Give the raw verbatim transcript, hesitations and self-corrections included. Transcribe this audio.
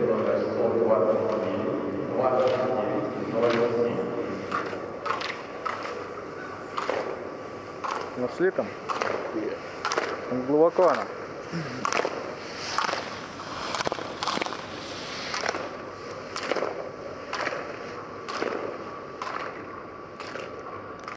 номер сто двадцать девять, двадцать девять, ноль семь. Нашли там? Глубоко она.